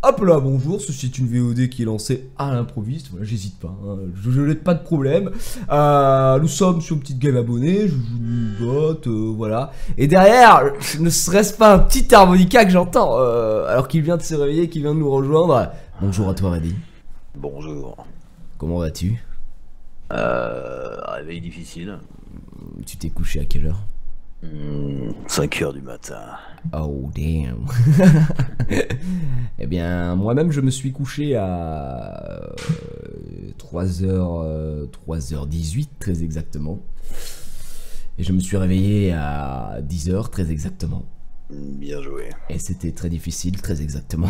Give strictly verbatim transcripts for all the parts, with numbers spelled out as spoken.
Hop là, bonjour, ceci est une V O D qui est lancée à l'improviste, voilà, j'hésite pas, hein, je, je n'ai pas de problème. Euh, nous sommes sur une petite game abonnée, je joue une bot, euh, voilà. Et derrière, ne serait-ce pas un petit harmonica que j'entends, euh, alors qu'il vient de se réveiller, qu'il vient de nous rejoindre. Bonjour à toi, Reddy. Bonjour. Comment vas-tu? Euh... Réveil difficile. Tu t'es couché à quelle heure? Mmh, cinq heures du matin. Oh damn. Eh bien, moi-même je me suis couché à euh, trois heures, euh, trois heures dix-huit très exactement. Et je me suis réveillé à dix heures très exactement. Bien joué. Et c'était très difficile très exactement.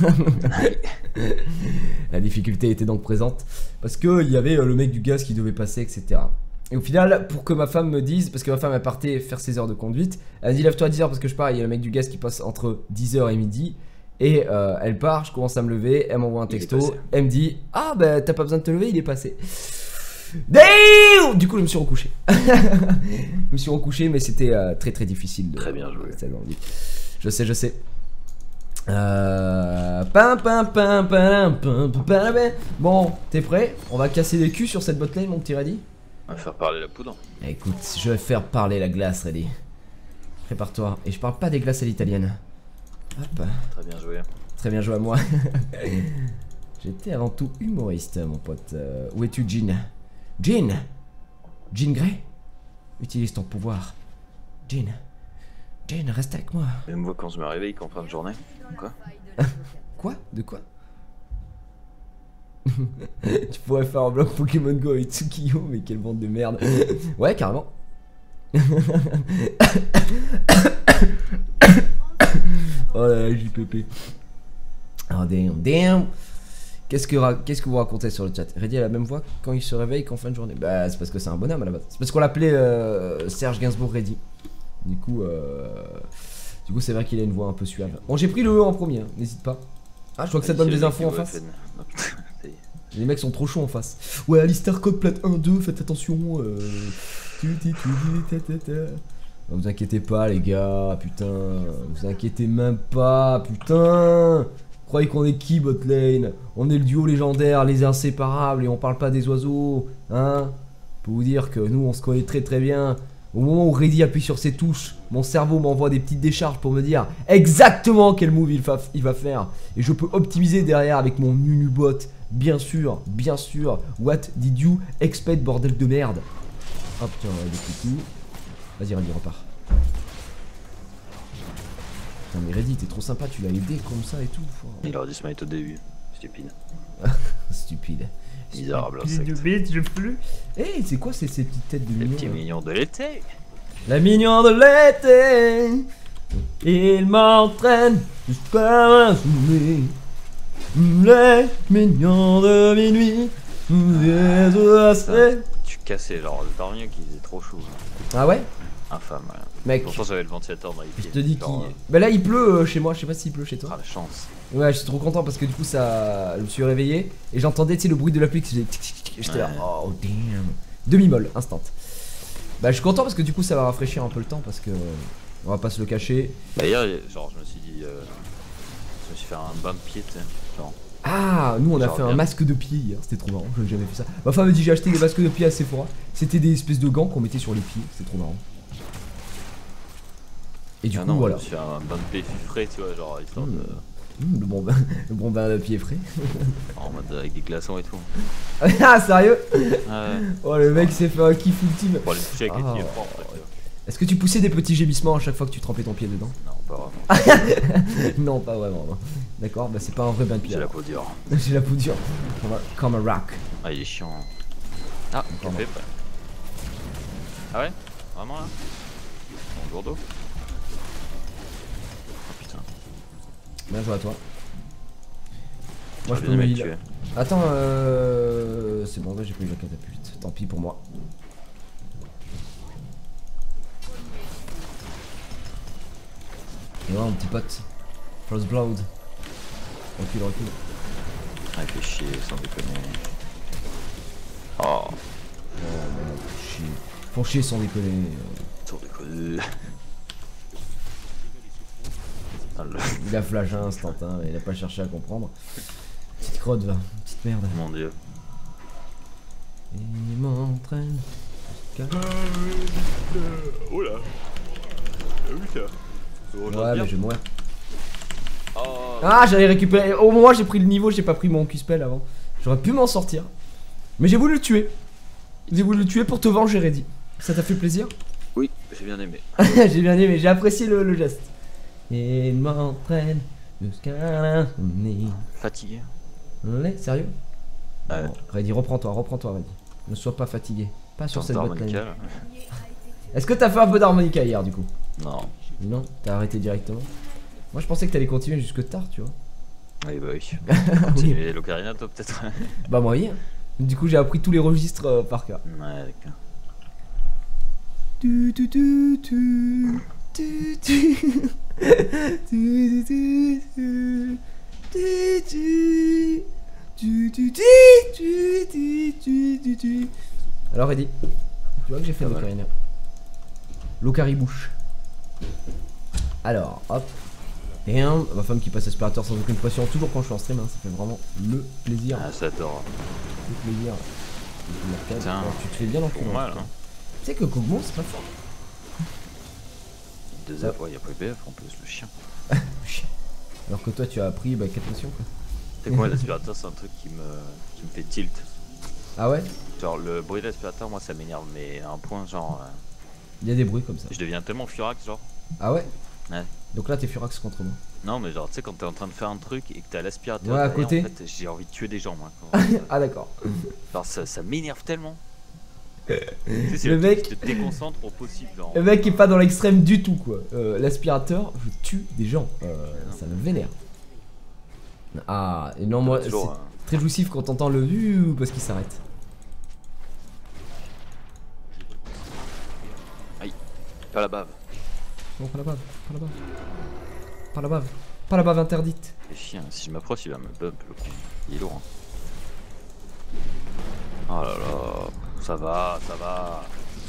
La difficulté était donc présente parce qu'il y avait le mec du gaz qui devait passer, et cetera. Et au final, pour que ma femme me dise, parce que ma femme elle partait faire ses heures de conduite, elle a dit lève-toi à dix heures parce que je pars, il y a le mec du gaz qui passe entre dix heures et midi. Et euh, elle part, je commence à me lever, elle m'envoie un texto, elle me dit ah bah t'as pas besoin de te lever, il est passé. Damn! Du coup je me suis recouché. Je me suis recouché mais c'était euh, très très difficile. De, très bien joué. Je sais, je sais. Euh... Pam, pam, pam, pam, pam, pam, pam. Bon, t'es prêt? On va casser les culs sur cette botlane mon petit Reddy. On va faire parler la poudre. Écoute, je vais faire parler la glace, Reddy. Prépare-toi. Et je parle pas des glaces à l'italienne. Hop. Très bien joué. Très bien joué à moi. J'étais avant tout humoriste, mon pote. Euh, où es-tu, Jean? Jean? Jean Grey? Utilise ton pouvoir. Jean. Jean, reste avec moi. Même moi quand je me réveille qu'en fin de journée. Quoi? Quoi? De quoi? Tu pourrais faire un blog Pokémon Go avec Tsukiyo, mais quelle bande de merde. Ouais, carrément. Oh là là, J P P. Oh damn, damn. Qu'est-ce que, qu'est-ce que vous racontez sur le chat? Reddy a la même voix quand il se réveille qu'en fin de journée. Bah, c'est parce que c'est un bonhomme à la base. C'est parce qu'on l'appelait euh, Serge Gainsbourg Reddy. Du coup, euh, du coup, c'est vrai qu'il a une voix un peu suave. Bon, j'ai pris le E en premier, hein, n'hésite pas. Ah, je vois que ça te donne des infos en face. Les mecs sont trop chauds en face. Ouais, Alistair Code plate un deux, faites attention. Euh... Non, vous inquiétez pas, les gars, putain. Vous inquiétez même pas, putain. Vous croyez qu'on est qui, botlane? On est le duo légendaire, les inséparables, et on parle pas des oiseaux. Hein? Pour vous dire que nous, on se connaît très très bien. Au moment où Reddy appuie sur ses touches, mon cerveau m'envoie des petites décharges pour me dire exactement quel move il va, il va faire. Et je peux optimiser derrière avec mon Nunubot. Bien sûr, bien sûr. What did you expect, bordel de merde? Hop, tiens, des petits coups. Vas-y, Reddy, repars. Putain, mais Reddy, t'es trop sympa, tu l'as aidé comme ça et tout. Il aurait dû se mettre au début. Stupide. Stupide. Misérable insecte. Du bit, je plus. Eh, hey, c'est quoi ces, ces petites têtes de mignons? Les petits mignons de l'été. La mignon de l'été. Il m'entraîne jusqu'à un souvenir. Les mignons de minuit. Tu cassais genre le dormir qui faisait trop chaud. Ah ouais? Infâme, ouais. Mec, pourtant j'avais le ventilateur dans les pieds. Je te dis qu'il... Euh... Bah là il pleut euh, chez moi, je sais pas s'il pleut chez toi. Ah la chance. Ouais, je suis trop content parce que du coup ça... Je me suis réveillé et j'entendais, tu sais, le bruit de la pluie qui faisait... J'étais ouais. Là, oh damn. Demi-molle, instant. Bah je suis content parce que du coup ça va rafraîchir un peu le temps parce que... On va pas se le cacher. D'ailleurs, genre je me suis dit... Euh... Je me suis fait un bain de pied, tu sais. Genre... Ah, nous on a genre fait bien. un masque de pied hier, c'était trop marrant, j'avais jamais fait ça. Ma femme m'a dit j'ai acheté des masques de pied à Sephora. C'était des espèces de gants qu'on mettait sur les pieds, c'était trop marrant. Et du ah coup non, voilà. Je me suis fait un bain de pied frais, tu vois, genre histoire mmh. de... Mmh, le bon bain, le bon bain de pied frais. En mode avec des glaçons et tout. Ah sérieux? Ouais. Oh le mec s'est fait un kiff ultime. Pour les toucher avec ah, les pieds propres. Ouais. Est-ce que tu poussais des petits gémissements à chaque fois que tu trempais ton pied dedans? Non, pas vraiment. Non, pas vraiment. D'accord, bah c'est pas un vrai bain de pied. J'ai la peau dure. J'ai la peau dure. Comme un rock. Ah, il est chiant. Ah, café. Ah ouais? Vraiment là? Bon, d'eau. Oh putain. Bien joué à toi. Moi je bien peux me tuer. Attends, euh... c'est bon, j'ai pris la catapulte. Tant pis pour moi. Et voilà mon petit pote. First Blood. Recule, recule. Ah, il fait chier, sans déconner. Oh. Oh, merde, chier. Faut chier sans déconner. Sans déconner. Ah, le... Il a flash instant, hein, il a pas cherché à comprendre. Petite crotte, va, petite merde. Mon dieu. Il m'entraîne. Oh là. Oui, ça. Ouais, mais je vais mourir. Oh. Ah, j'allais récupérer. Au moment où j'ai pris le niveau, j'ai pas pris mon Q-spell avant. J'aurais pu m'en sortir. Mais j'ai voulu le tuer. J'ai voulu le tuer pour te venger, Reddy. Ça t'a fait plaisir? Oui, j'ai bien aimé. J'ai bien aimé, j'ai apprécié le, le geste. Et il m'entraîne jusqu'à l'insomnie. Fatigué. Allez, sérieux? Ouais. Bon, Reddy, reprends-toi, reprends-toi, Reddy. Ne sois pas fatigué. Pas sur cette botte-là. Est-ce que t'as fait un peu d'harmonica hier, du coup? Non. Non, t'as arrêté directement. Moi, je pensais que t'allais continuer jusque tard, tu vois. Oui, bah oui. Oui. Continuer l'ocarina, toi, peut-être. Bah, moi, oui. Hein. Du coup, j'ai appris tous les registres euh, par cœur. Ouais, d'accord. Tu, tu, tu, tu, tu, tu. Tu, tu, tu, tu. Tu, tu. Tu, tu, tu, tu, tu, tu, tu, tu. Alors, Reddy, tu vois que j'ai fait l'ocarina. L'ocaribouche. Alors, hop. Et un, ma femme qui passe aspirateur sans aucune pression, toujours quand je suis en stream, hein, ça fait vraiment le plaisir. Ah, j'adore. Le plaisir. Tiens, alors, tu te fais bien l'enculer. mal, hein. Tu sais que Kog'Maw, c'est pas fort. Deux F, ouais, il y a pas B F en plus, le chien. Le chien. Alors que toi, tu as appris bah, quatre pressions, quoi. Tu sais quoi, l'aspirateur, c'est un truc qui me, qui me fait tilt. Ah ouais? Genre, le bruit de l'aspirateur, moi, ça m'énerve, mais à un point, genre. Euh, Il y a des bruits comme ça. je deviens tellement furax, genre. Ah ouais? Ouais. Donc là, t'es furax contre moi. Non, mais genre, tu sais, quand t'es en train de faire un truc et que t'as l'aspirateur, Ouais, à derrière, côté. en fait, j'ai envie de tuer des gens, moi. Quand... Ah d'accord. Genre, ça, ça m'énerve tellement. Tu sais, c'est Le le mec- truc qui te déconcentre au possible. Genre. Le mec est pas dans l'extrême du tout, quoi. Euh, L'aspirateur, je tue des gens. Euh, ça me vénère. Ah, et non, moi, c'est Toujours, hein. très jouissif quand t'entends le vu parce qu'il s'arrête. Aïe, pas la bave. Non, pas la bave, pas la bave. Pas la bave. Pas la bave interdite. Les chiens, si je m'approche, il va me bump le con. Il est lourd. Hein. Oh là là, ça va, ça va.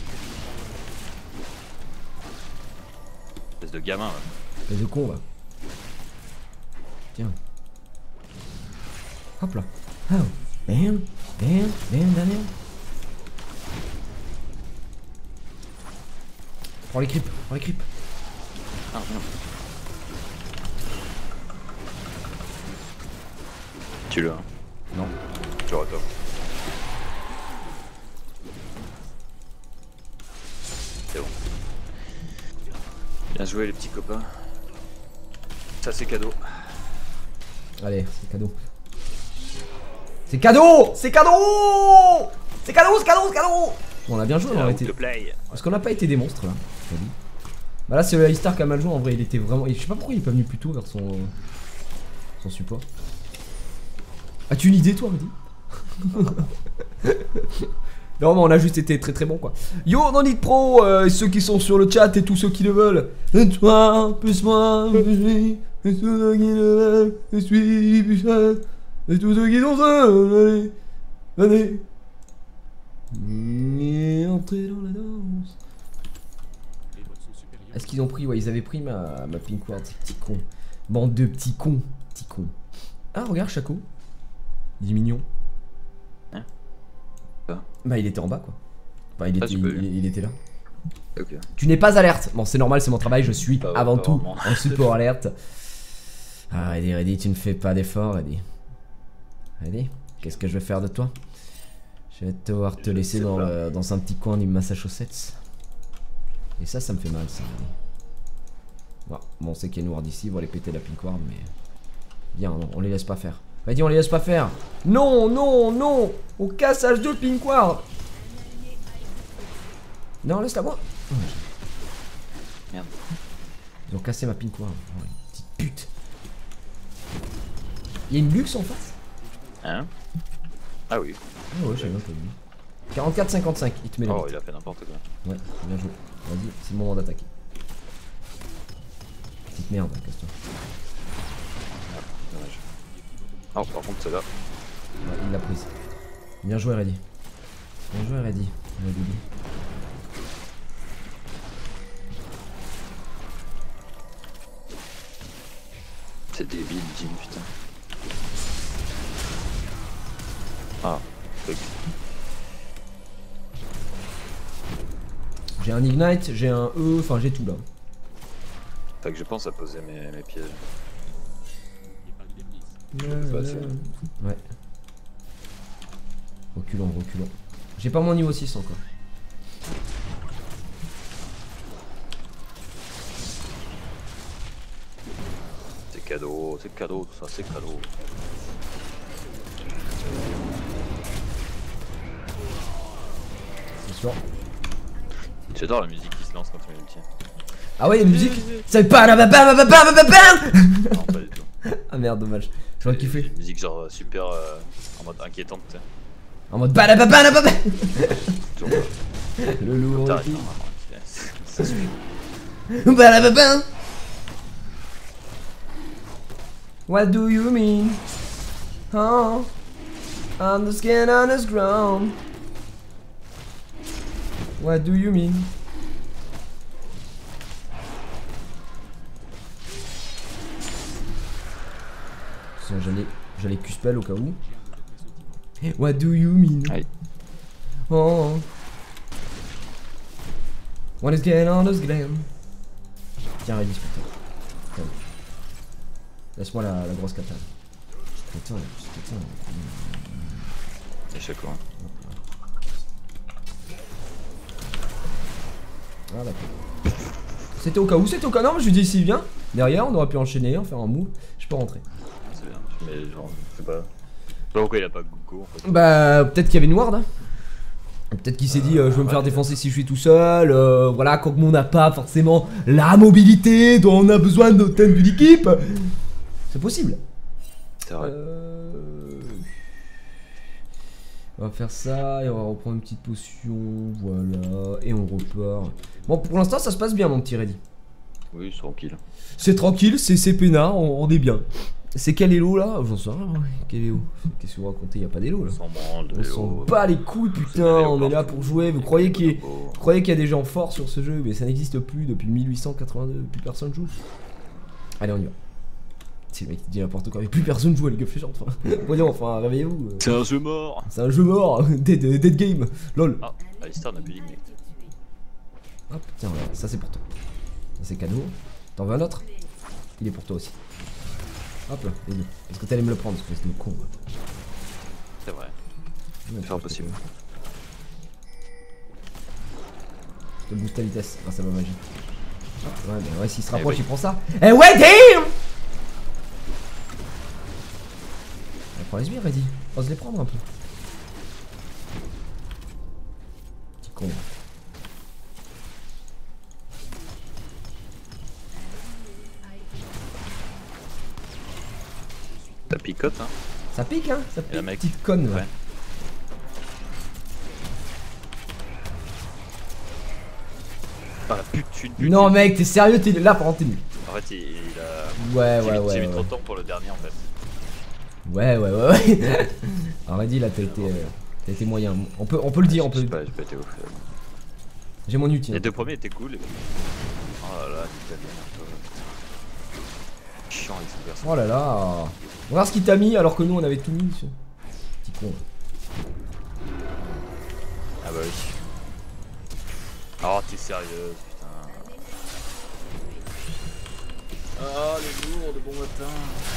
Espèce de gamin là. Espèce de con, là. Tiens. Hop là. Oh. Bam, bam, bam, bam. Prends les creeps, prends les creeps. Ah non. Tu l'as. Non. Tu auras tort. C'est bon. Bien joué les petits copains. Ça c'est cadeau. Allez, c'est cadeau. C'est cadeau. C'est cadeau. C'est cadeau, c'est cadeau, c'est cadeau. Bon, on a bien joué, on a été. Play. Parce qu'on n'a pas été des monstres là. je te dis. Bah là, c'est le Alistar qui a mal joué. En vrai, il était vraiment. Je sais pas pourquoi il est pas venu plus tôt vers son. Son support. As-tu une idée, toi, Rudy? Non, mais on a juste été très très bon quoi. Yo, Nonit Pro, euh, ceux qui sont sur le chat et tous ceux qui le veulent. Et toi, plus moi, plus lui, et tous ceux qui le veulent, je suis plus seul. Et tous ceux qui sont seuls, allez, venez. Et entrez dans la danse. Est-ce qu'ils ont pris? Ouais, ils avaient pris ma, ma Pink Ward, ces petits cons. Bande de petits cons, petits cons. Ah, regarde, Chaco. Il est mignon. Hein? Bah, il était en bas quoi. Enfin, il, Ah, était, j'ai pas vu. il, il était là. Ok. Tu n'es pas alerte. Bon, c'est normal, c'est mon travail. Je suis Pas- avant pas tout vraiment. en support alerte. Ah, Reddy, Reddy, tu ne fais pas d'effort, Reddy. Reddy, qu'est-ce que je vais faire de toi? Je vais devoir te Je laisser sais dans, pas. le- dans un petit coin du Massachusetts. Et ça, ça me fait mal, ça, Reddy. Bon, bon, on sait qu'il y a une ward ici, ils vont aller péter la pink ward, mais. Bien, non, on les laisse pas faire. Reddy, on les laisse pas faire. Non, non, non. Au cassage de pink ward. Non, laisse-la moi. Merde. Ils ont cassé ma pink ward. Ouais, petite pute. Il y a une luxe en face? Hein? Ah oui. Ah ouais, j'avais même pas vu. quarante-quatre cinquante-cinq, il te met la Oh, bite. il a fait n'importe quoi. Ouais, bien joué. Vas-y, c'est le moment d'attaquer. Petite merde, casse-toi. Dommage. Oh, par contre, celle-là. Ouais, il l'a prise. Bien joué, Reddy. Bien joué, Reddy. Reddy. C'est débile, Jim, putain. Ah, truc. J'ai un Ignite, j'ai un E, enfin j'ai tout là. Fait que je pense à poser mes, mes pièges. Ouais, pas ouais. assez. Ouais. Reculons, reculons. J'ai pas mon niveau six encore. C'est cadeau, c'est cadeau, tout ça, c'est cadeau. C'est sûr. J'adore la musique qui se lance quand tu mets une tienne. Ah ouais, il y a une musique. C'est pas la bam bam bam bam bam. Non, pas du tout. Ah merde, dommage. J'aurais kiffé. Une musique genre super euh, en mode inquiétante, tu sais. En mode badababababab. Toujours pas. Le lourd. T'arrêtes, non, non, c'est- ça suffit. Badababam. What do you mean? Oh, on the skin on the ground. What do you mean? Sinon j'allais j'allais Q-spell au cas où. What do you mean? Aïe. Oh. What is going on this glam? Tiens, Redis, putain. Laisse-moi la, la grosse katane. Putain, putain. Échec quoi. Ah d'accord. C'était au cas où, c'était au cas. Non, mais je lui dis s'il vient. Derrière, on aurait pu enchaîner, en faire un move. Je peux rentrer. C'est bien. Mais genre, je sais pas. Je sais pas pourquoi il a pas Goku en fait. Bah, peut-être qu'il y avait une ward. Hein. Peut-être qu'il s'est dit, euh, je vais me faire défoncer si je suis tout seul. Euh, voilà, quand on n'a pas forcément la mobilité dont on a besoin de notre tenue d'équipe. C'est possible. C'est vrai. Euh... On va faire ça et on va reprendre une petite potion. Voilà. Et on repart. Bon, pour l'instant, ça se passe bien, mon petit Reddy. Oui, c'est tranquille. C'est tranquille, c'est peinard, on, on est bien. C'est quel Elo là? J'en sais rien, ouais. Quel Elo? Qu'est-ce que vous racontez? Y'a pas d'Elo là. On s'en branle de On s'en vélo. bat les couilles, putain, on est là pour jouer. Vous croyez qu'il y, ait- vous croyez qu'il y a des gens forts sur ce jeu, mais ça n'existe plus depuis mille huit cent quatre-vingt-deux, plus personne joue. Allez, on y va. C'est le mec qui dit n'importe quoi, mais plus personne joue à League of Legends. Enfin, voyons, enfin, réveillez-vous. C'est un jeu mort. C'est un jeu mort, dead, dead game, lol. Ah, Alistar n'a plus d'igné. Hop, tiens, voilà, ça c'est pour toi. Ça c'est cadeau. T'en veux un autre? Il est pour toi aussi. Hop là, les deux. Parce que t'allais me le prendre, parce que c'est le con. Ouais. C'est vrai. Ouais, C'est impossible. Je te booste ta vitesse grâce à ma magie. Hop, ouais, mais ouais, s'il se rapproche, Eh oui. il prend ça. Eh ouais, damn! Prends les sbires, Reddy. Ose les prendre un peu. Petit con. Ça picote, hein. Ça pique, hein? Ça Et pique, la mec. petite conne, là. Ouais. Ah, pute, une pute. Non, mec, t'es sérieux? T'es là, par contre, t'es nul. En fait, il, il a. Ouais, J'ai ouais, mis, ouais. j'ai mis ouais. trop de temps pour le dernier en fait. Ouais, ouais, ouais, ouais. Alors, Reddy, là, t'as été, euh, t'as été moyen. On peut, on peut le dire, on peut. J'ai pas, j'ai pas été ouf. J'ai mon ulti. Les hein. deux premiers étaient cool. Et... Oh là là, l'Italien un peu. Chiant avec son perso. Oh là là. Regarde ce qu'il t'a mis alors que nous, on avait tout mis. Ce petit con. Ah bah oui. Oh, t'es sérieuse, putain. Ah, les lourds de bon matin.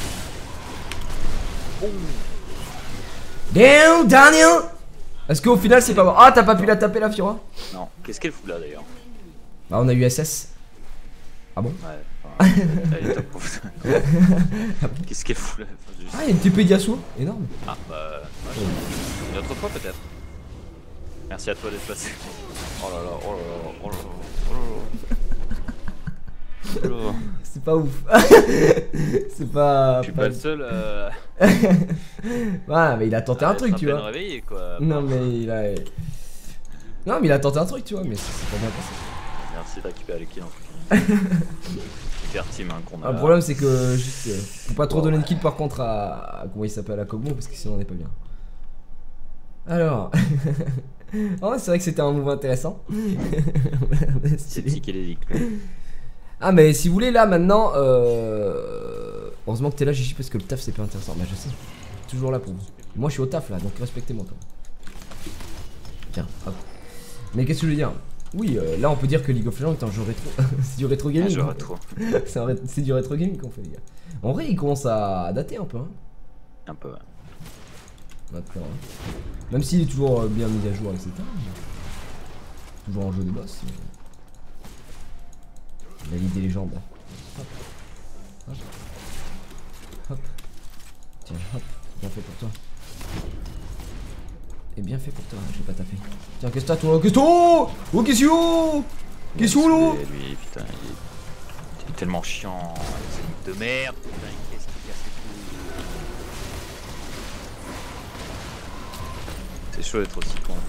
Boum. Damn, Daniel! Est-ce qu'au final, c'est pas bon? Ah, t'as pas pu la taper, la Fiora? Non, qu'est-ce qu'elle fout là d'ailleurs? Bah, on a eu S S. Ah bon? Ouais, enfin, elle est top pour ça. Qu'est-ce qu'elle fout là? Enfin, juste- Ah, il y a une T P d'Yasuo. Énorme. Ah, bah. Ouais. Une autre fois peut-être. Merci à toi d'être passé. Oh là là, oh là là, oh là là, oh là là. Oh là là. C'est pas ouf. C'est pas. Je suis pas le seul à. Ouais, mais il a tenté un truc, tu vois. Réveillé, quoi. Non, mais il a. Non, mais il a tenté un truc, tu vois, mais c'est pas bien passé. Merci de récupérer les kills en tout cas. Super team hein, qu'on a. Ah, le problème, c'est que juste. euh, faut pas trop donner de kill par contre à. à- comment il s'appelle, à Kogmo, parce que sinon on est pas bien. Alors. Oh, c'est vrai que c'était un move intéressant. C'est psychédélique. Ah, mais si vous voulez, là maintenant, euh, Heureusement que t'es là, Gigi, parce que le taf c'est pas intéressant. Bah je sais, toujours là pour vous. Moi je suis au taf là, donc respectez-moi quand même. Tiens, hop. Mais qu'est-ce que je veux dire? Oui, euh, là on peut dire que League of Legends est un jeu rétro. C'est du rétro gaming. Un jeu rétro. C'est ré... du rétro gaming qu'on fait, les gars. En vrai, il commence à dater un peu. Hein. Un peu, ouais. Maintenant, hein. Même s'il est toujours bien mis à jour, et cetera. Toujours en jeu de boss. Mais... la Ligue des légendes. Hop. Hop. Hop. Tiens, hop. Bien fait pour toi. Et bien fait pour toi, j'ai pas tapé. Tiens, qu'est-ce que t'as toi? Qu'est-ce que oh oh qu'est-ce que qu'est-ce que là? Lui, putain, il est... il est tellement chiant. C'est de merde, putain, qu'est-ce qu'il casse les couilles. C'est chaud d'être aussi con.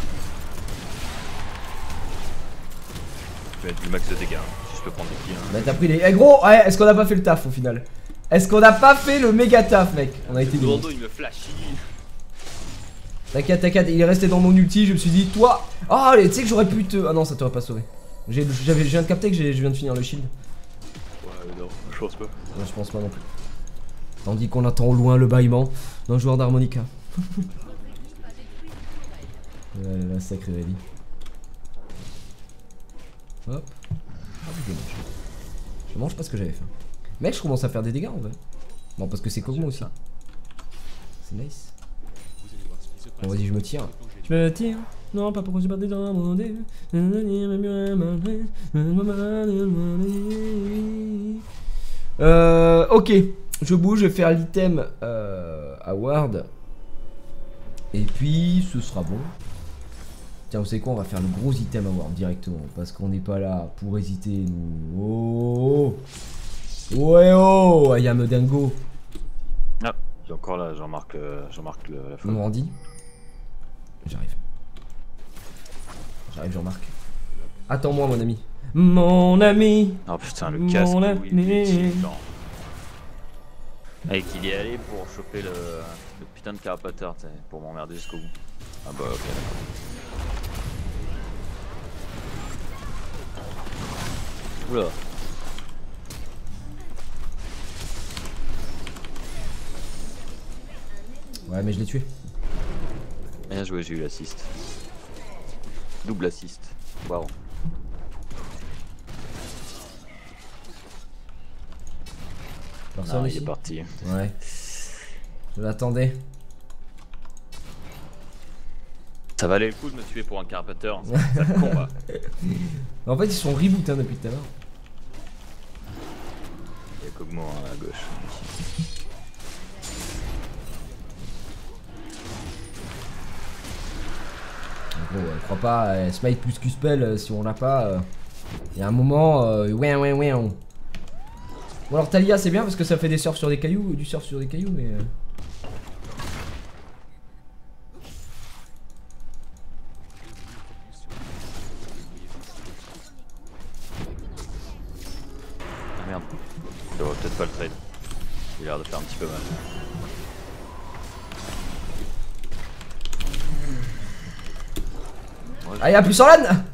Je vais mettre du max de dégâts, si je peux prendre des kills. Hein. Bah t'as pris les... Eh gros, ouais, est-ce qu'on a pas fait le taf au final? Est-ce qu'on a pas fait le méga taf, mec? On a été deux. Il me flashy. T'inquiète, t'inquiète, il est resté dans mon ulti, je me suis dit, toi... Ah, oh, tu sais que j'aurais pu te... Ah non, ça t'aurait pas sauvé. J'ai je viens de capter que je viens de finir le shield. Ouais, non, je pense pas. Ouais, je pense pas non plus. Tandis qu'on attend au loin le bâillement d'un joueur d'harmonica. Ouais, la sacrée Ellie. Hop. Ah, je mange. Je mange pas ce que j'avais fait. Mec, je commence à faire des dégâts en vrai. Bon, parce que c'est Kog'Maw aussi. C'est nice. Bon, vas-y, je me tire. Je me tire. Non, pas pourquoi j'ai pas des dents. Euh, ok. Je bouge, je vais faire l'item euh, Award. Et puis, ce sera bon. Tiens, vous savez quoi? On va faire le gros item Award directement. Parce qu'on n'est pas là pour hésiter, nous. Oh, oh. Ouais, oh. I am a dingo. Ah, il est encore là, Jean-Marc euh, Jean-Marc le, la folle. Morandi. J'arrive. J'arrive, Jean-Marc. Attends-moi, mon ami. Mon ami. Oh putain, le casque. Mon Oui, ami. Mec, il y est allé pour choper le, le putain de carapateur, pour m'emmerder jusqu'au bout. Ah bah, ok, d'accord. Oula. Ouais, mais je l'ai tué. Bien joué, j'ai eu l'assist. Double assist. Waouh. Personne Non, ici. il est parti. Ouais. Je l'attendais. Ça valait le coup de me tuer pour un carapateur. C'est un combat. En fait, ils sont reboot hein, depuis tout à l'heure. Il y a Kog'Maw hein, à gauche. Gros, euh, je crois pas, euh, smite plus Q-spell, euh, si on l'a pas, il euh, y a un moment, euh, ouais, ouais, ouais. On... Bon alors Talia c'est bien parce que ça fait des surfs sur des cailloux, du surf sur des cailloux, mais... Euh... Ah merde, je devrais peut-être pas le trade. Il a l'air de faire un petit peu mal. Ah y'a plus sur l'âne.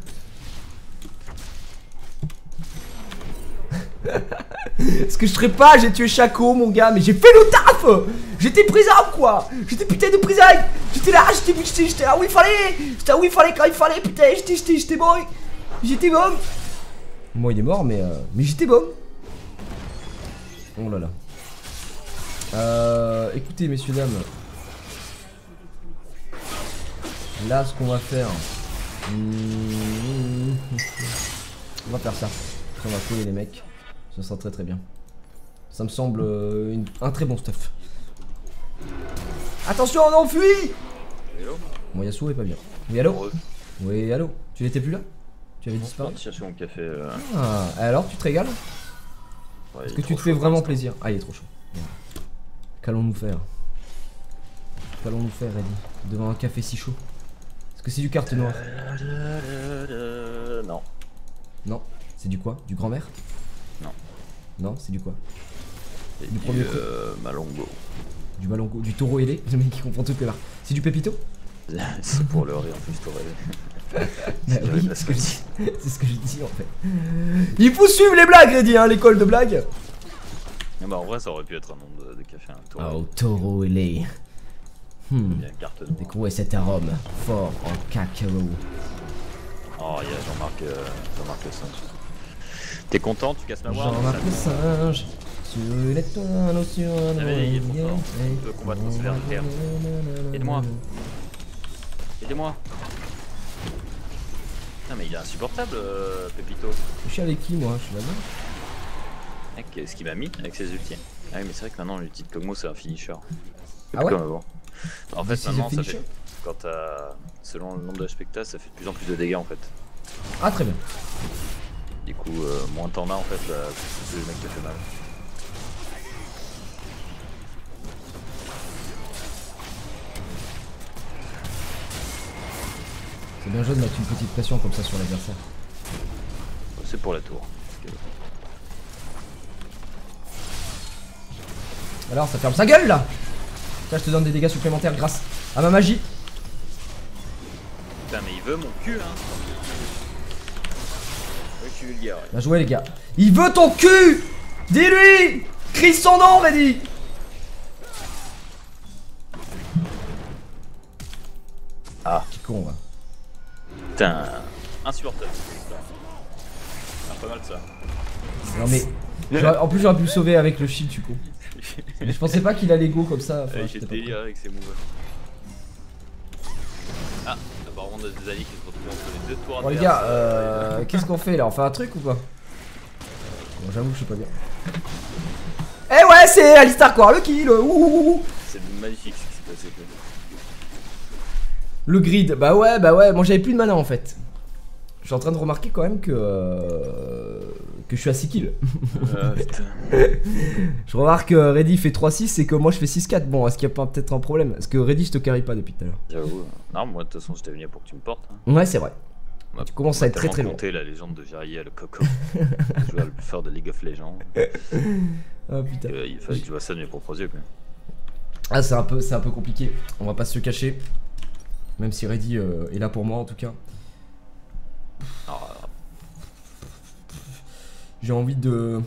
Ce que je ferais pas, j'ai tué Shaco mon gars, mais j'ai fait le taf. J'étais prisable quoi. J'étais putain de prisable. J'étais là, j'étais j'étais là où il fallait. J'étais là où il fallait quand il fallait, putain, j'étais j'étais j'étais bon. J'étais bon. Moi il est mort mais euh, mais j'étais bon. Oh là là. Euh, écoutez messieurs dames. Là ce qu'on va faire. Mmh, on va faire ça. On va coller les mecs. Ça sera très très bien. Ça me semble euh, une, un très bon stuff. Attention, on enfuit. Hello. Bon, Yasuo est pas bien. Oui, allô. Oui, allô. Tu n'étais plus là? Tu avais disparu? Je chercher mon café. Euh... Ah, alors tu te régales? Ouais, Est-ce que tu te fais vraiment plaisir? Ah, il est trop chaud. Qu'allons-nous faire? Qu'allons-nous faire, Eddie? Devant un café si chaud? Est-ce que c'est du carte noire? Euh, non. Non. C'est du quoi? Du grand-mère? Non. Non, c'est du quoi? Du premier coup euh, Malongo. Du Malongo, du taureau ailé? Le mec qui comprend toutes les marques. C'est du pépito? C'est pour le rire en plus, taureau ailé. Bah oui, c'est ce que je dis. C'est ce que je dis en fait. Il faut suivre les blagues, Reddy, hein, l'école de blagues. Ah bah en vrai ça aurait pu être un nom de, de café, un taureau. Oh, taureau ailé. Hmm. Il y a une carte noire. Découvrez cet arôme fort en cacao. Oh il y a Jean-Marc euh, Jean-Marc le singe. T'es content, tu casses ma voix? Jean-Marc le singe. Sur une étoile ou sur un Allez, il est trop fort. Le combat transfert de terre. Aide-moi. Aidez-moi. Putain mais il est insupportable euh, Pépito. Je suis avec qui moi? Je suis là-bas. Mec, ce qu'il m'a mis avec ses ultis. Ah oui mais c'est vrai que maintenant l'ulti de Kog'Maw c'est un finisher. Ah ouais? Comme avant. En fait This is a maintenant ça finisher? fait... Quand t'as... Selon le nombre de H P que t'as, ça fait de plus en plus de dégâts en fait. Ah très bien. Du coup euh, moins t'en as en fait, là, plus le mec te fait mal. C'est bien joué de mettre une petite pression comme ça sur l'adversaire. C'est pour la tour. Alors ça ferme sa gueule là. Là je te donne des dégâts supplémentaires grâce à ma magie. Putain mais il veut mon cul hein. Oui je suis vulgaire ouais. Bien joué les gars. Il veut ton cul. Dis-lui. Crie son nom Reddy. Ah Qui con va. putain insupportable. Ah, pas mal ça. Non mais j'aurais- en plus j'aurais pu le sauver avec le shield du coup. Mais je pensais pas qu'il allait go comme ça. Enfin, Ouais, j'étais j'ai pas délire avec ses moves. Ah, apparemment on a des alliés qui se retrouvent entre les deux tours. Bon les gars, euh, qu'est-ce qu'on fait là? On fait un truc ou pas? Bon j'avoue que je suis pas bien. Eh ouais c'est Alistar quoi, le kill. Ouh. C'est magnifique ce qui s'est passé. Le grid, bah ouais bah ouais, moi j'avais plus de mana en fait. Je suis en train de remarquer quand même que euh, que je suis à six kills. Ah putain. Je remarque que Reddy fait trois six et que moi je fais six quatre. Bon, est-ce qu'il y a pas peut-être un problème? Est-ce que Reddy je te carry pas depuis tout à l'heure? J'avoue. Non moi de toute façon j'étais venu pour que tu me portes. Hein. Ouais c'est vrai. On Tu commences à être très très long. la légende de Virya le Coco. Le joueur le plus fort de League of Legends. Oh putain. Euh, il fallait que je vois ça de mes propres yeux quoi. Ah c'est un peu c'est un peu compliqué. On va pas se le cacher. Même si Reddy euh, est là pour moi en tout cas. Alors, J'ai envie de.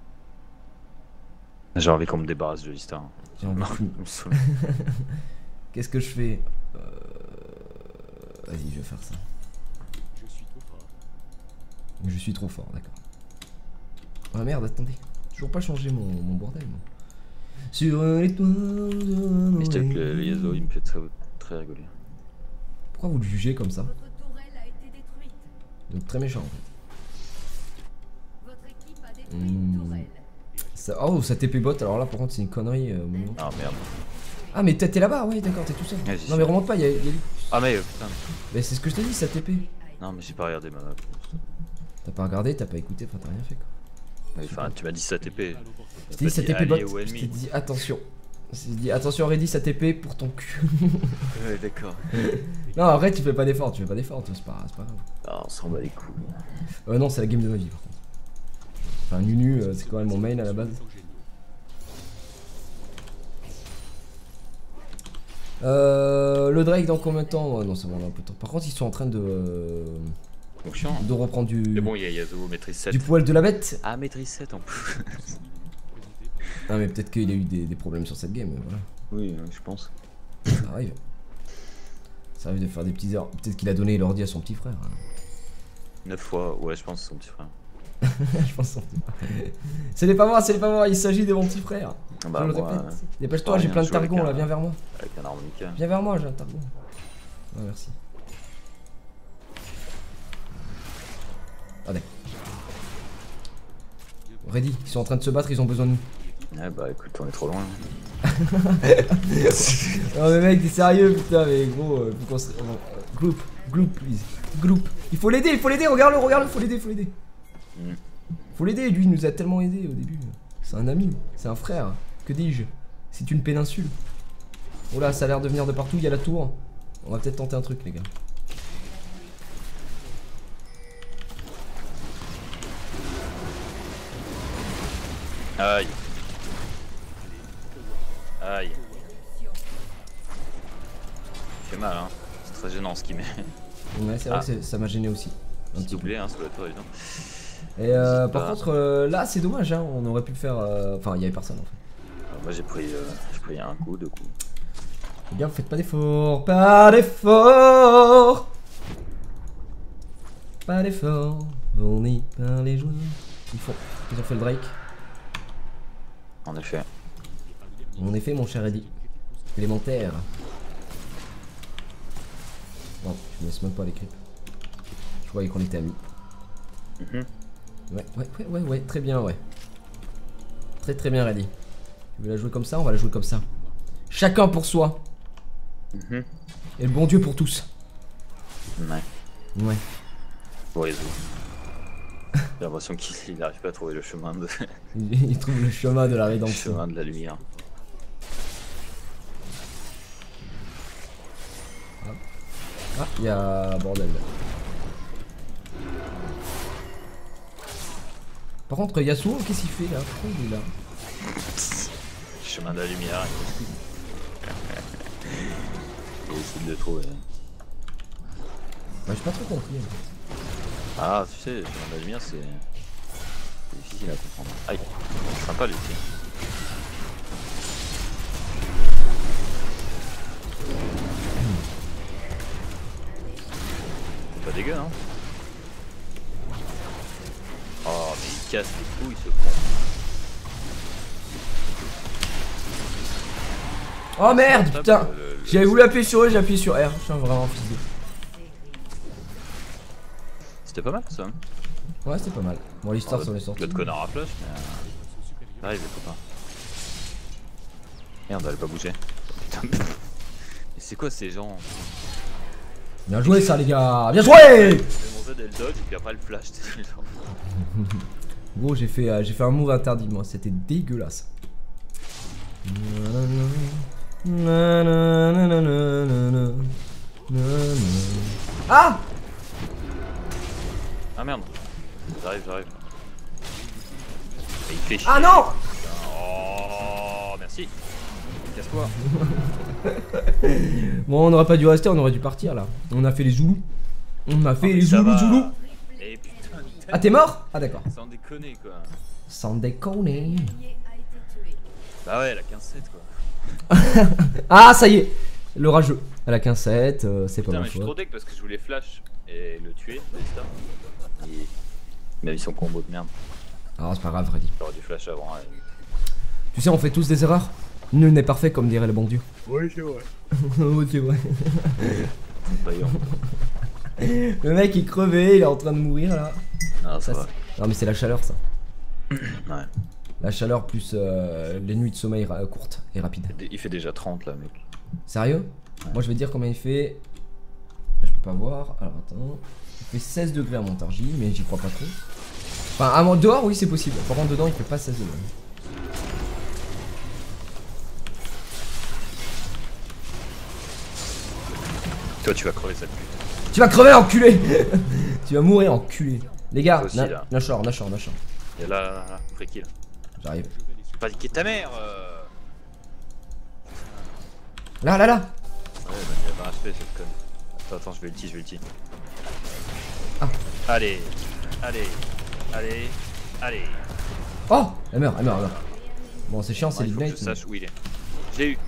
j'ai envie qu'on me débarrasse de l'histoire. J'ai envie de. Qu'est-ce que je fais euh... Vas-y je vais faire ça. Je suis trop fort. Je suis trop fort, d'accord. Ah merde, attendez. Toujours pas changé mon, mon bordel, moi. Sur les toits. Mais je t'avoue que le, le Yasuo il me fait très, très rigoler. Pourquoi vous le jugez comme ça? Votre tourelle a été détruite. Donc très méchant en fait. Votre équipe a détruit Mmh. une tourelle. Ça... Oh, ça T P bot, alors là par contre c'est une connerie. Euh, monumentale. Ah merde. Ah, mais t'es t'es là-bas, ouais, d'accord, t'es tout seul. Ouais, j'y Non, mais suis. remonte pas, y'a y a lui. Ah mais euh, putain. Mais c'est ce que je t'ai dit, ça T P. Non mais j'ai pas regardé ma map. T'as pas regardé, t'as pas écouté, enfin t'as rien fait quoi. Ouais, Enfin tu m'as dit ça T P. Je t'ai dit ça T P bot, je t'ai dit attention. Je t'ai dit attention Reddy, ça T P pour ton cul. Ouais d'accord. Non, en vrai, tu fais pas d'effort, tu fais pas d'effort, c'est pas, c'est pas grave. Ah on s'en bat les couilles. Euh, non, c'est la game de ma vie par contre. Enfin, Nunu, euh, c'est quand même mon main à la base. Euh, le Drake dans combien de temps? Ouais, non, ça va un peu de temps. Par contre, ils sont en train de. Euh, Donc chiant. de reprendre du. Mais bon il y a Yasuo maîtrise sept. Du poil de la bête. Ah maîtrise sept en plus. Ah, mais peut-être qu'il a eu des, des problèmes sur cette game, mais voilà. Oui je pense. Ça arrive. Ça arrive de faire des petites erreurs. Peut-être qu'il a donné l'ordi à son petit frère. neuf fois, ouais je pense son petit frère. Je pense. Ce n'est pas moi, ce n'est pas moi, il s'agit de mon petit frère. Ah bah Je le moi, répète. euh, Dépêche-toi, pas j'ai rien, plein de je joue avec targons là, un- viens vers moi. avec un harmonica. Viens vers moi, j'ai un targon. Ouais, merci. Allez. Reddy, ils sont en train de se battre, ils ont besoin de nous. Ouais bah écoute on est trop loin. Non mais mec, t'es sérieux putain, mais gros, euh, faut qu'on se... euh, Group, group, please. Group. Il faut l'aider, il faut l'aider, regarde-le, regarde-le, faut l'aider, faut l'aider. Mm. Faut l'aider, lui il nous a tellement aidé au début. C'est un ami, c'est un frère, que dis-je? C'est une péninsule. Oh là, ça a l'air de venir de partout, il y a la tour. On va peut-être tenter un truc les gars. Aïe. Aïe. Il fait mal hein. C'est très gênant ce qu'il met. Ouais, c'est vrai Ah. que c'est- ça m'a gêné aussi. Un Petit petit peu. doublé hein, ça doit être évident. Et euh, N'hésite par pas. contre, euh, là, c'est dommage, hein. On aurait pu le faire. euh, Enfin, il y avait personne en fait. Alors, moi j'ai pris, euh, j'ai pris un coup, deux coups. Les gars, vous faites pas d'efforts. Pas d'efforts. Pas d'efforts. Fournis par les joueurs. Ils font. Ils ont fait le Drake. En effet. En effet, mon cher Eddie. Élémentaire. Non, je me laisse même pas les creeps. Je croyais qu'on était amis. Mhm. Ouais, ouais, ouais, ouais, ouais, très bien, ouais. Très très bien, Reddy. Tu veux la jouer comme ça? On va la jouer comme ça. Chacun pour soi. Mhm. Et le bon Dieu pour tous. Ouais. Ouais. Pour les autres. J'ai l'impression qu'il n'arrive pas à trouver le chemin de, Il il trouve le chemin de la le rédemption. chemin de la lumière. Ah, il y a bordel. Par contre, Yasuo, qu'est-ce qu'il fait là? Pourquoi il est là? Chemin de la lumière. Il essaie de le trouver. Bah, j'ai pas trop compris. En fait. Ah, tu sais, le chemin de la lumière, c'est c'est difficile à comprendre. Aïe, sympa les filles. C'est pas dégueu, non? Oh, mais il casse les couilles, ce con. Oh merde, Tape, putain! le- le- J'avais voulu appuyer sur E, j'ai appuyé sur R. Je suis vraiment fils de. C'était pas mal ça. Ouais, c'était pas mal. Bon, l'histoire, Oh, ça en est sorti. L'autre connard à flash, mais. Euh... Arrive, les copains. Merde, elle a pas bougé. Putain. Mais c'est quoi ces gens? Bien joué, ça, les gars! Bien joué! J'ai mon Z et le dodge, et puis après le flash. Gros, j'ai fait, euh, j'ai fait un move interdit, moi. C'était dégueulasse. Ah! Ah merde. J'arrive, j'arrive. Et il fait chier. Ah non! Oh, merci. Casse-toi. Bon, on n'aurait pas dû rester, on aurait dû partir là. On a fait les Zoulous. On a fait mais les ça Zoulous va. Zoulous. Et putain, Ah, t'es mort? Ah, d'accord. sans déconner quoi. Sans déconner. Allié a été tué. Bah ouais, elle a quinze sept quoi. Ah, ça y est! Le rageux. Elle a quinze sept, euh, c'est pas Putain, ma mais je suis trop faute. deck parce que je voulais flash et le tuer, Alistar. Et... Il a eu son combo de merde. Ah, c'est pas grave, Freddy. J'aurais dû flash avant. Ouais. Tu sais, on fait tous des erreurs. Nul n'est parfait, comme dirait le bon Dieu. Oui, c'est vrai. Oh, c'est vrai. D'ailleurs. Le mec est crevé, il est en train de mourir là. Ah, ça Ça, va. c'est- non, mais c'est la chaleur, ça. Ouais. La chaleur plus euh, les nuits de sommeil ra- courtes et rapides. Il fait déjà trente là, mec. Sérieux? Ouais. Moi je vais te dire combien il fait. Je peux pas voir. Alors attends. Il fait seize degrés à Montargis, mais j'y crois pas trop. Enfin, à mon dehors, oui, c'est possible. Par contre, dedans, il fait pas seize degrés. Toi, tu vas crever cette pute. Tu vas crever, enculé. Tu vas mourir, enculé. Les gars, Toi aussi, na- là. Nashor, Nashor, Nashor. Et là, là, là, là, free kill. J'arrive. Pas niquer ta mère euh... Là, là, là. Ouais, bah, il a pas un H P cette conne. Attends, attends, je vais ulti, je vais ulti. Ah. Allez, allez, allez, allez. Oh, elle meurt, elle meurt, elle meurt. Bon, c'est chiant, c'est Ouais, il faut que je l'ignite. mais- sache où il est. J'ai eu.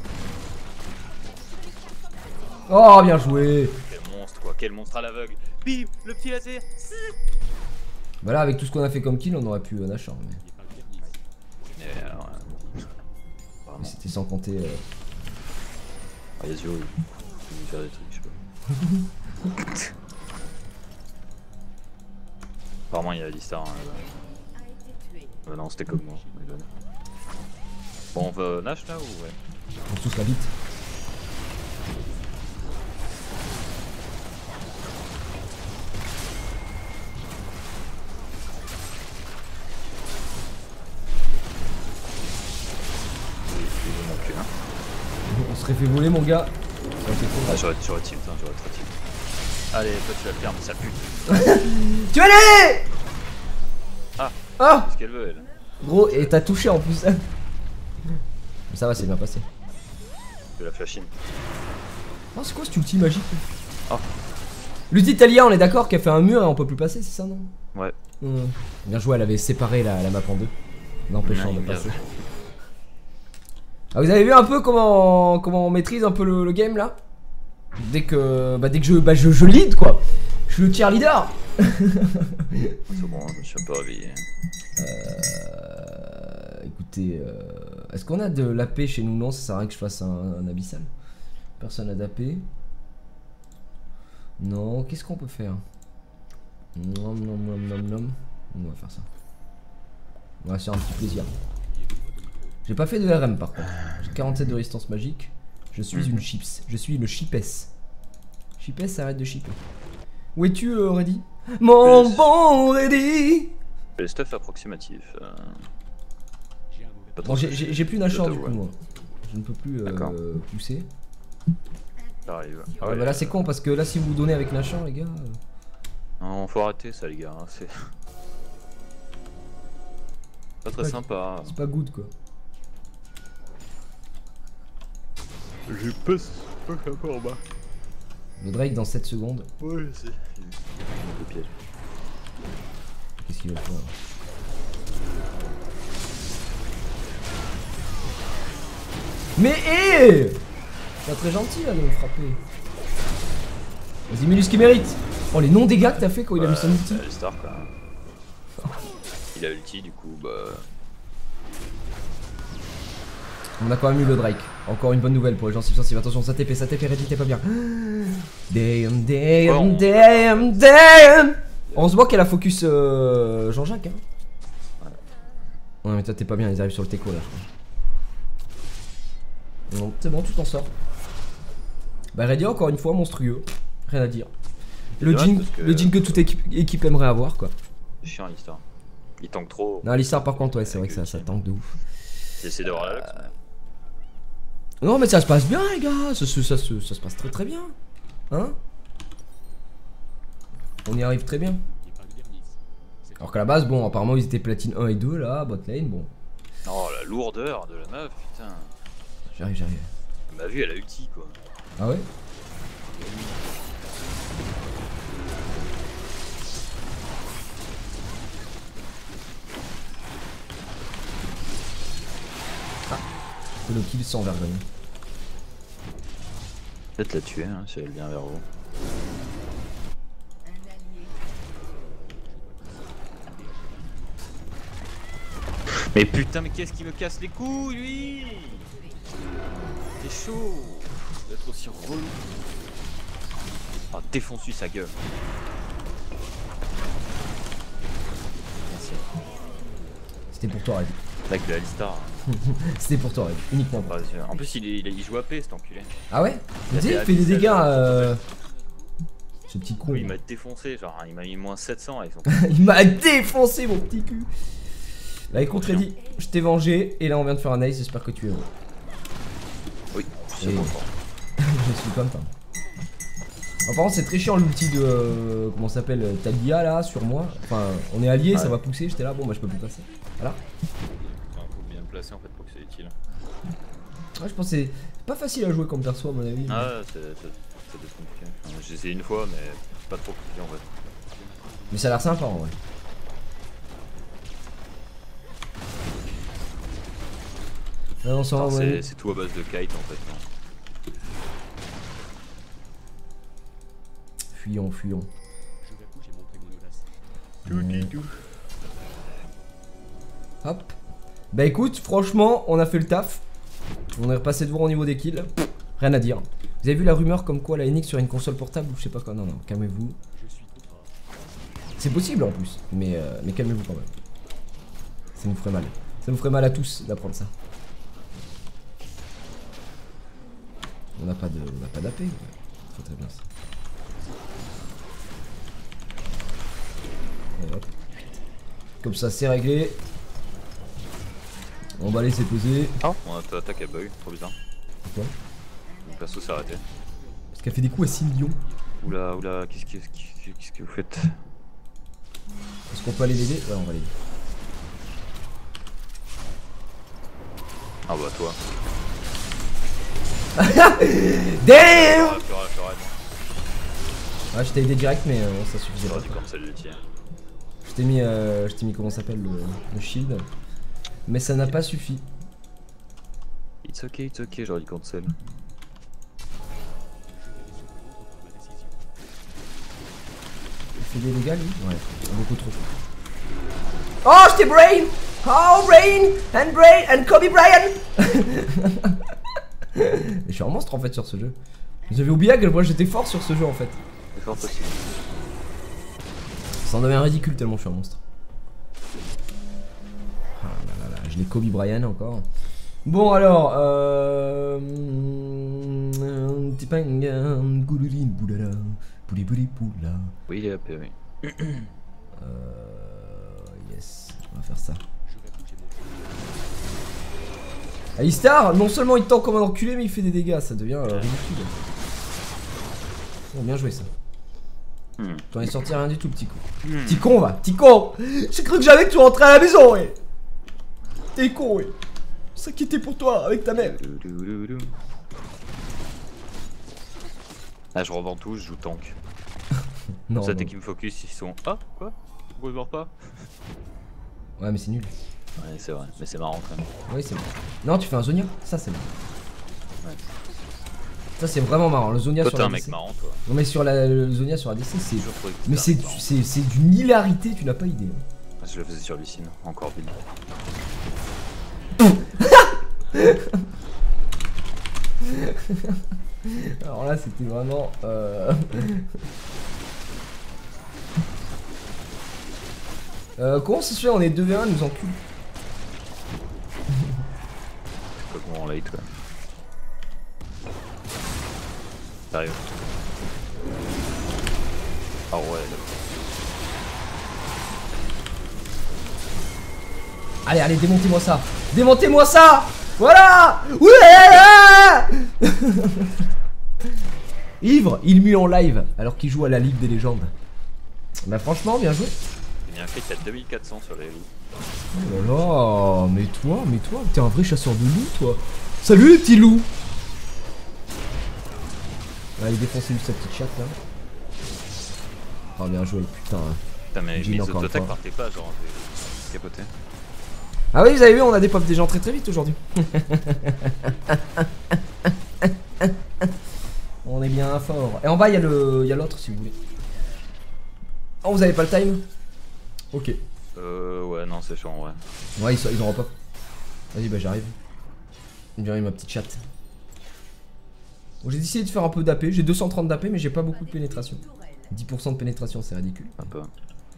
Oh, bien joué. Quel monstre quoi, quel monstre à l'aveugle. Bim, le petit laser. Bah là, avec tout ce qu'on a fait comme kill, on aurait pu euh, Nashor, mais, Et alors, euh, mais Vraiment. c'était sans compter. euh, Ah, Yasuo, il il veut faire des trucs, je sais pas. Apparemment, il y a Alistar. Hein, là-bas. A été tué. Euh, non, c'était comme moi. mais bon. Bon, on va Nash là ou ouais? On tous la vite. Il mon cul, hein. On serait fait voler, mon gars. Ça aurait été cool. Ah, j'aurais j'aurais tilt, hein, j'aurais très tilt. Allez, toi tu vas le faire, mais ça pue. Tu vas aller. Ah. Ah. Qu'est-ce qu'elle veut, elle? Gros, et t'as touché en plus. Mais ça va, c'est bien passé. De la flashine. Oh, c'est quoi cet ulti magique? Oh. L'ulti Talia, on est d'accord qu'elle fait un mur et on peut plus passer, c'est ça, non? Ouais. Mmh. Bien joué, elle avait séparé la, la map en deux, n'empêchant Ouais, de bien passer. joué. Ah, vous avez vu un peu comment, comment on maîtrise un peu le, le game là? Dès que, bah, dès que je, bah, je, je lead quoi. Je suis le tiers leader. C'est bon, je me suis un peu réveillé. Euh, écoutez, euh, est-ce qu'on a de l'A P chez nous? Non, ça sert à rien que je fasse un, un abyssal. Personne n'a d'A P. Non, qu'est-ce qu'on peut faire? Nom, nom, nom, nom, nom. On va faire ça. On va se faire un petit plaisir. J'ai pas fait de R M par contre. J'ai quarante-sept de résistance magique. Je suis une chips. Je suis le chipess. Chipess, arrête de chipper. Où es-tu, euh, Reddy? Mon bon Reddy! Le stuff approximatif. Euh... J'ai un mauvais pas trop Bon, j'ai- touché. j'ai j'ai plus Nashor Je du coup, t'avoue, moi. Je ne peux plus D'accord. euh, pousser. Ça arrive. Ah ouais, bah là c'est con parce que là si vous donnez avec Nashor les gars. euh, Non, faut arrêter ça, les gars. hein, C'est pas très pas- sympa. C'est pas good quoi. J'ai pas pas sympa en bas. Le Drake dans sept secondes. Ouais, je sais. Le piège. Qu'est-ce qu'il va faire? Mais hé, c'est pas très gentil là de me frapper. Vas-y, mets-lui ce qu'il mérite. Oh, les non-dégâts que t'as fait quand il a mis son ulti. Le star quoi. Il a ulti, du coup, bah. On a quand même eu le Drake. Encore une bonne nouvelle pour les gens sensibles. Attention, ça T P, ça T P, Reddy, t'es pas bien. Damn, damn, Ouais, on- damn, damn. On se voit qu'elle a focus euh, Jean-Jacques. Hein. Ouais, mais toi t'es pas bien, ils arrivent sur le teco là, je crois. Non, c'est bon, tu t'en sors. Bah, Reddy, encore une fois, monstrueux. Rien à dire. Le dommage jean, parce que- le jean que toute équipe, équipe aimerait avoir, quoi. C'est chiant l'histoire. Il tank trop. Non, l'histoire, par contre, ouais, c'est vrai que ça, ça tank de ouf. J'essaie d'avoir la luxe, mais. Non, mais ça se passe bien, les gars. Ça, se- ça, se- ça se passe très très bien. Hein? On y arrive très bien. qui est pas le vernis. C'est Alors qu'à la base, bon, apparemment, ils étaient platine un et deux là, bot lane, bon. Oh, la lourdeur de la meuf, putain. J'arrive, j'arrive. Elle m'a vu, elle a ulti quoi. Ah ouais? Ah, c'est le kill sans vergogne. Peut-être la tuer hein, si elle vient vers vous. Un allié Mais putain, mais qu'est-ce qui me casse les couilles, lui? C'est chaud d'être aussi relou. Ah, défonce-lui sa gueule. Merci. C'était pour toi, Red. Avec de Alistar. C'était pour toi, Red. Uniquement pour toi. Vas-y. En plus, il, est- il, il joue A P cet enculé. Ah ouais? Il a Tu sais, fait il fait des Abyssal, dégâts. euh, Euh... Ce petit con. Oui, il m'a défoncé, genre il m'a mis moins sept cents avec son. Il m'a défoncé, mon petit cul. Là, écoute, Reddy, je t'ai vengé. Et là, on vient de faire un ace. J'espère que tu es heureux. Oui, c'est Et- bon. Je suis content. Alors, par contre, c'est très chiant l'ulti de. euh, comment ça s'appelle? Talia là sur moi. Enfin, on est alliés, ça Ouais. va pousser. J'étais là, bon, bah, je peux plus passer. Voilà. Enfin, faut bien le placer en fait pour que c'est utile. Ouais, je pense que c'est pas facile à jouer comme perso, à mon avis. Ah, ouais, c'est c'est- c'est des compliqué. Enfin, j'ai essayé une fois, mais pas trop compliqué en fait. Mais ça a l'air sympa en vrai. Ah, on s'en Alors, va, c'est ouais. c'est tout à base de kite en fait. Non. Fuyons, fuyons. Je vais coucher montrer mon audace. Hop. Bah écoute, franchement, on a fait le taf. On est repassé devant au niveau des kills. Pff, rien à dire. Vous avez vu la rumeur comme quoi la N X sur une console portable ou je sais pas quoi? Non, non, calmez-vous. Je suis trop fort. C'est possible en plus, mais, euh, mais calmez-vous quand même. Ça nous ferait mal. Ça nous ferait mal à tous d'apprendre ça. On n'a pas de, on n'a pas d'A P. Très très bien ça. Et hop. Comme ça, c'est réglé. On va laisser poser. Oh, mon auto-attaque a bug, trop bizarre. Pourquoi? Mon perso s'est arrêté. Parce qu'elle fait des coups à six millions. Oula, oula, qu'est-ce que, qu'est-ce qu'est-ce que vous faites? Est-ce qu'on peut aller l'aider? Ouais, on va l'aider. Ah bah toi. Damn! Ah, Flora, Flora, non. Ouais, je t'ai aidé direct, mais euh, ça suffisait Flora, pas. du cancel l'ulti. t'ai mis, euh, je t'ai mis comment ça s'appelle le, le shield. Mais ça n'a pas suffi. It's ok, it's ok, j'aurais dit cancel. Il fait des dégâts lui? Ouais, beaucoup trop. Oh, j'étais Brain! Oh, Brain! And Brain! And Kobe Bryant! Je suis un monstre en fait sur ce jeu. J'avais oublié à quel point j'étais fort sur ce jeu en fait. C'est fort possible. Ça en devient ridicule tellement je suis un monstre. Ah là là là, je l'ai Kobe Bryant encore. Bon alors, euh... Oui, il est A P, oui. Euh... Yes, on va faire ça. Alistar, non seulement il tend comme un enculé, mais il fait des dégâts, ça devient euh, ridicule. Bon, bien joué ça. Hmm. T'en es sorti rien du tout, petit con. Hmm. Petit con, va, petit con. J'ai cru que j'avais que tu rentrais à la maison, ouais. T'es con, ouais. S'inquiéter pour toi, avec ta mère. Là, je revends tout, je joue tank. Non, Ça, non. dès qu'ils me focus, ils sont. Ah, quoi? Pourquoi ils meurent pas? Ouais, mais c'est nul. Ouais, c'est vrai, mais c'est marrant quand même. Oui, c'est marrant. Non, tu fais un Zonia, ça c'est marrant. Ouais. Ça c'est vraiment marrant, le Zonia Toi, sur t'es la un D mec C. marrant, toi. Non, mais sur la, le Zonia sur A D C, c'est. Toujours trouvé que Mais c'était un c'est mec marrant. c'est- c'est d'une hilarité, tu n'as pas idée. Je le faisais sur Lucine, encore build. Alors là, c'était vraiment. Euh... euh, comment ça se fait? On est deux v un, nous encule. Pas comment on late, quoi. T'arrives. Ah ouais, Allez, allez, démontez-moi ça. Démontez-moi ça. Voilà. Ouais. Ivre, il mue en live alors qu'il joue à la Ligue des légendes. Bah franchement, bien joué. il y a un fait qui a deux mille quatre cents sur les loups. Oh là là, mais toi, mais toi, t'es un vrai chasseur de loups, toi. Salut les petits loups. Allez, défoncez lui sa petite chatte là. Oh bien joué, putain. Putain, mais Jean mes encore une auto-attaques fois. partaient pas, genre, j'ai capoté. Ah oui, vous avez vu, on a des pop des gens très très vite aujourd'hui. On est bien fort. Et en bas, il y a le, il y a l'autre si vous voulez. Oh, vous avez pas le time? Ok. Euh, ouais, non, c'est chiant, ouais. Ouais, ils, sont, ils auront pas. Vas-y, bah j'arrive. J'arrive ma petite chatte. Bon, j'ai décidé de faire un peu d'A P. J'ai deux cent trente d'A P, mais j'ai pas beaucoup de pénétration. dix pour cent de pénétration, c'est ridicule. Un peu.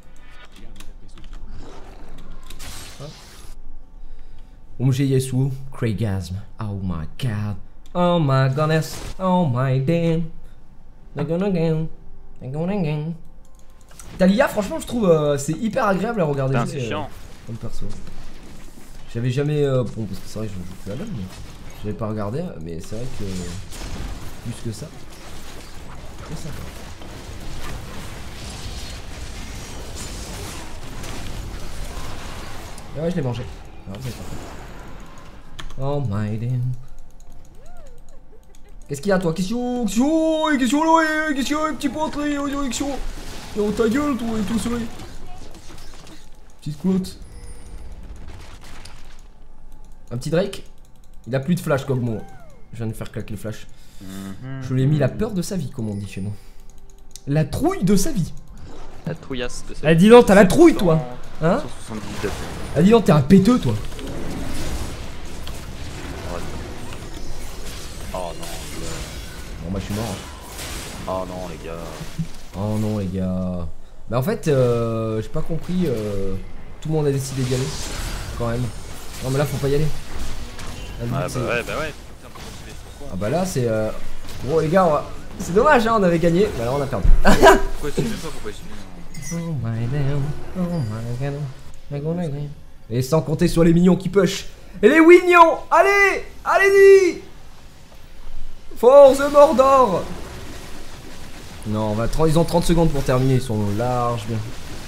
Om G Yasuo, Craigasm. Oh my god. Oh my goodness. Oh my damn. They're gonna again. They're gonna again. Talia, franchement, je trouve euh, c'est hyper agréable à regarder. Putain, jouer, c'est euh, chiant. comme perso. J'avais jamais. Euh, bon, parce que c'est vrai que je joue plus à l'homme, mais j'avais pas regardé, mais c'est vrai que. Plus que ça. C'est ça. Ah ouais, je l'ai mangé. Ah, vous avez pas fait. Oh my damn. Qu'est-ce qu'il y a toi? Question, question, question, là, question, petit pote, là, question. Oh ta gueule, toi, et tout ça. Petite quote. Un petit Drake. Il a plus de flash, Kogmo. Je viens de faire claquer le flash. Mm-hmm. Je lui ai mis la peur de sa vie, comme on dit chez moi. La trouille de sa vie. La trouillasse de Ah, dis donc, t'as la trouille, toi. Hein? cent soixante-dix d'A P. Ah, dis donc, t'es un péteux, toi. Oh non, gars. Bon, bah, je suis mort. Oh non, les gars. Oh non les gars. Bah en fait euh, j'ai pas compris euh, tout le monde a décidé d'y aller quand même. Non mais là faut pas y aller. Là, le but, Ah bah c'est- ouais, bah ouais. Putain, pourquoi tu fais ce con? Ah bah là c'est euh... Bon les gars on va... c'est dommage hein, on avait gagné mais là on a perdu. Pourquoi tu fais pas? Pourquoi tu fais? Oh my damn, oh my god, my god, my god. Et sans compter sur les mignons qui push. Et les wignons. Allez, allez-y. Force de Mordor. Non, on va trente ils ont trente secondes pour terminer, ils sont larges bien.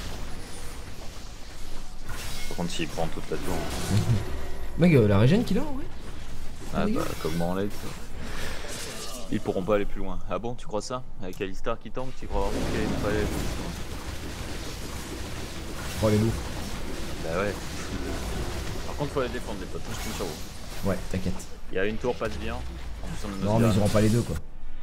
Par contre, s'il prend toute la tour. Mec, euh, la régène qu'il a en vrai. Ah les bah, gars. comment on l'a. Ils pourront pas aller plus loin. Ah bon, tu crois ça? Avec Alistar qui tank, tu crois vraiment qu'ils vont pas aller plus loin? Oh les loups. Bah ouais. Par contre, faut les défendre, les potes. Je compte sur vous. Ouais, t'inquiète. Il y a une tour, pas de bien. Non, mais ils auront pas les deux quoi.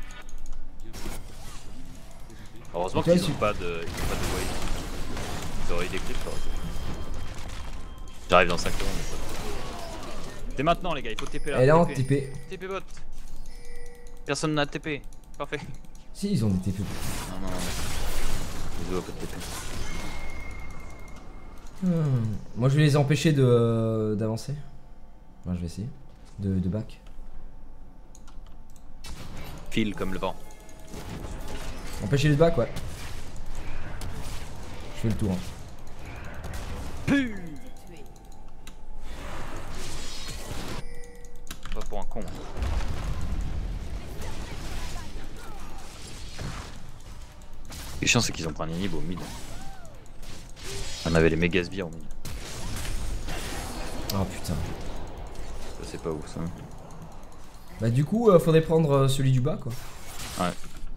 Heureusement Toi, qu'ils tu- ont pas de. Ils ont pas de wave. Ils auraient eu des clips, ça aurait été. J'arrive dans cinq secondes, mes potes. C'est maintenant, les gars, il faut T P là. Elle est en T P. T P. T P bot. Personne n'a T P. Parfait. Si, ils ont des T P. Non, non, non. Désolé, pas de T P. Hmm. Moi je vais les empêcher de d'avancer. Moi je vais essayer. De, de back. File comme le vent. Empêcher les back, ouais. Je fais le tour. Hein. Tué. Pas pour un con. Ce qui est chiant, c'est qu'ils ont pris un inhib au mid. On avait les méga sbires au mid. Oh putain. Ça, c'est pas ouf ça. Bah du coup euh, faudrait prendre euh, celui du bas quoi. Ouais.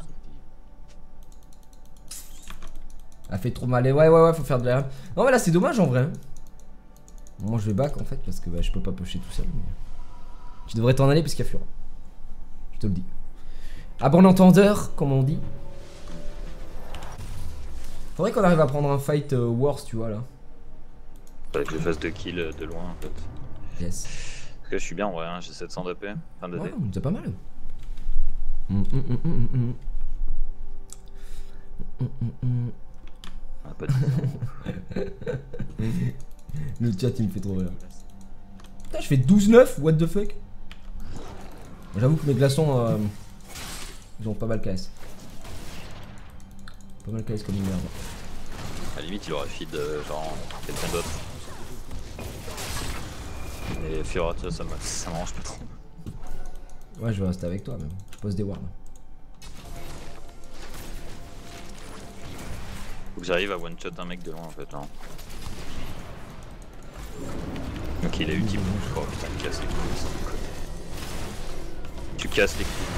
Elle fait trop mal et ouais ouais ouais faut faire de la... Non mais là c'est dommage en vrai. Hein. Moi je vais back en fait parce que bah, je peux pas pusher tout seul. Mais... Tu devrais t'en aller parce qu'il y a Fura. Je te le dis. À bon entendeur comme on dit. Faudrait qu'on arrive à prendre un fight euh, worse tu vois là. Faudrait que je fasse deux kills de loin en fait. Yes. Parce que je suis bien en vrai, hein, j'ai sept cents d'A P. Enfin de Ouais, D. c'est pas mal. Mm, mm, mm, mm, mm. Mm, mm, mm. Ah, pas de Le chat il me fait trop rire. Putain je fais douze neuf, what the fuck. J'avoue que mes glaçons euh, ils ont pas mal K S. Pas mal K S comme une merde. À la limite, il aurait feed euh, genre quelqu'un d'autre. Mais Fiora, tu vois, ça m'a- ça m'arrange pas trop. Ouais je vais rester avec toi même. Je pose des wards. Faut que j'arrive à one shot un mec de loin en fait là. Ok, il a ultime. Oh putain, il casse les couilles sans déconner. Tu casses les couilles.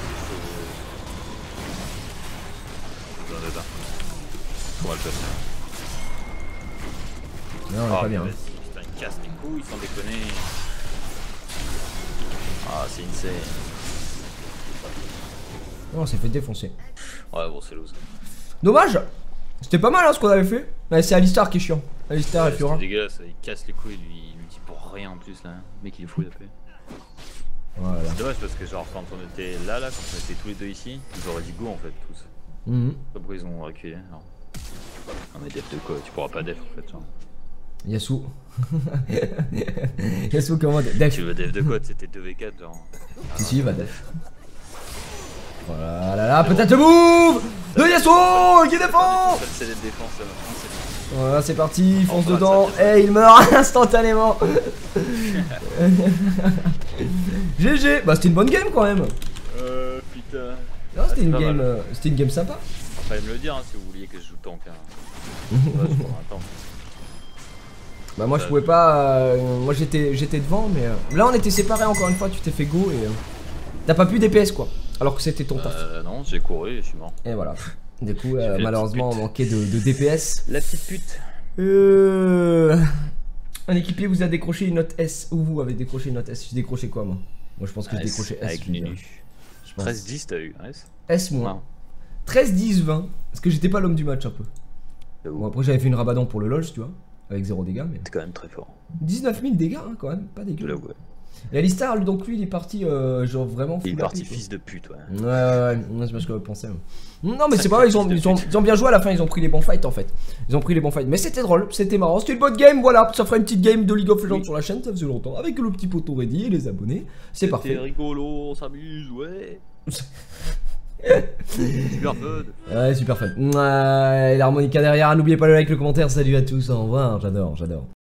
Faut... Dans le tas. Comment le passer? Non on est Ah, pas bien. mais vas-y, putain, il casse les couilles sans déconner. Ah, c'est insane. Non on s'est fait défoncer. Ouais, bon, c'est loose. Dommage. C'était pas mal hein, ce qu'on avait fait. Ouais, c'est Alistar qui est chiant. Alistar et Fura. C'est dégueulasse, il casse les couilles, lui, il lui dit pour rien en plus là. Le mec il est fou d'A P. Voilà. C'est dommage parce que genre quand on était là, là, quand on était tous les deux ici, ils auraient dit go en fait tous. Mhm. Je sais pas pourquoi ils ont reculé. Non. Non mais def de quoi? Tu pourras pas def en fait. Genre. Yasuo. Yasuo comment def. Tu veux def de quoi? C'était deux v quatre genre. Si si va def. Voilà là là peut-être le move de Yasuo qui défend. C'est les défenses là maintenant. c'est- Voilà c'est parti, fonce Enfin, dedans ça, ça, et il meurt instantanément. G G. Bah c'était une bonne game quand même. Euh putain. Non c'était c'est une pas game mal. euh, c'était une game sympa. Fallait me le dire hein, si vous vouliez que je joue tank. Hein. Ouais, je prends un tank. Bah moi je pouvais pas euh, moi j'étais j'étais devant mais euh, là on était séparés encore une fois, tu t'es fait go et euh, t'as pas pu D P S quoi. Alors que c'était ton taf. Euh non, j'ai couru et je suis mort. Et voilà. Du coup J'ai euh, fait la malheureusement on petite manquait de, de D P S. La petite pute. Euh... Un équipier vous a décroché une note S. Ou vous avez décroché une note S. J'ai décroché quoi moi? Moi je pense que j'ai décroché S. Avec je veux dire. Nunu. Je pense. treize dix t'as eu, S? S moins. Non. treize dix vingt. Parce que j'étais pas l'homme du match un peu. J'avoue. Bon après j'avais fait une rabadan pour le lodge tu vois. Avec zéro dégâts mais. C'est quand même très fort. dix-neuf mille dégâts hein, quand même. Pas Je dégueu. l'avoue. ouais. Et Alistar donc lui il est parti euh, genre vraiment Il est full parti A P, quoi. fils de pute, ouais. Ouais, ouais, ouais, ouais, c'est parce que je pensais. Ouais. Non, mais c'est pas vrai, ils ont, ils, ont, ils ont bien joué à la fin, ils ont pris les bons fights en fait. Ils ont pris les bons fights. Mais c'était drôle, c'était marrant, c'était une bonne game, voilà. Ça fera une petite game de League of Legends Oui. sur la chaîne, ça faisait longtemps. Avec le petit poteau ready et les abonnés, c'est parfait. C'était rigolo, on s'amuse, ouais. Super fun. Ouais, super fun. Ouais, l'harmonica derrière, n'oubliez pas le like, le commentaire, salut à tous, au revoir, j'adore, j'adore.